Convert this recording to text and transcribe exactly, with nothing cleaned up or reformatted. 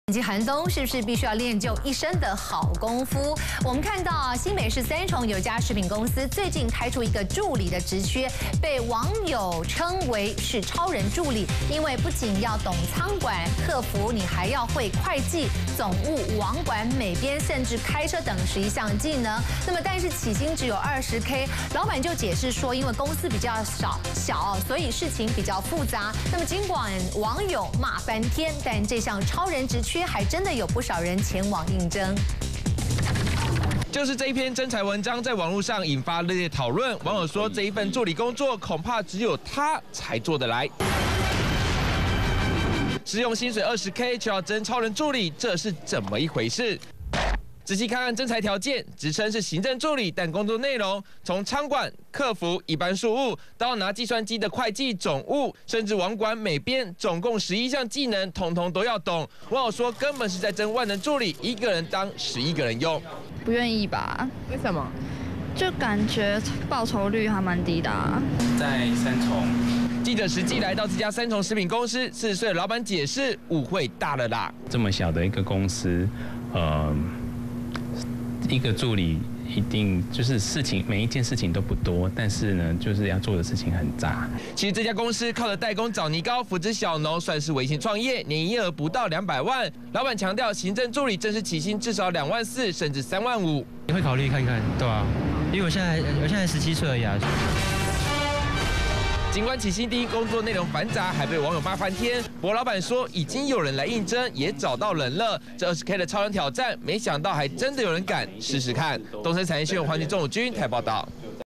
天气寒冬是不是必须要练就一身的好功夫？我们看到啊，新北市三重有家食品公司最近开出一个助理的职缺，被网友称为是超人助理，因为不仅要懂仓管、客服，你还要会会计、总务、网管、美编，甚至开车等十一项技能。那么，但是起薪只有二十 K， 老板就解释说，因为公司比较少小，所以事情比较复杂。那么，尽管网友骂翻天，但这项超人职缺还真的有不少人前往应征。 就是这一篇征才文章在网络上引发热烈讨论。网友说，这一份助理工作恐怕只有他才做得来。实用薪水二十 K 却要征超人助理，这是怎么一回事？仔细看看征才条件，职称是行政助理，但工作内容从仓管、客服、一般事务到拿计算机的会计、总务，甚至网管、美编，总共十一项技能，统统都要懂。网友说，根本是在征万能助理，一个人当十一个人用。 不愿意吧？ 为什么？ 就感觉报酬率还蛮低的啊。 在三重。 记者实际来到这家三重食品公司，四十岁的老板解释，误会大了啦。 这么小的一个公司，呃。一个助理一定就是事情，每一件事情都不多，但是呢，就是要做的事情很杂。 其实这家公司靠着代工枣泥糕扶植小农，算是微型创业，年营业额不到两百万。老板强调，行政助理正式起薪至少两万四，甚至三万五。 你会考虑看看，对吧、啊？因为我现在我现在十七岁而已啊。 尽管起薪低，工作内容繁杂，还被网友骂翻天。不过老板说，已经有人来应征，也找到人了。这二十 K 的超人挑战，没想到还真的有人敢试试看。东森产业新闻黄金钟武军台报道。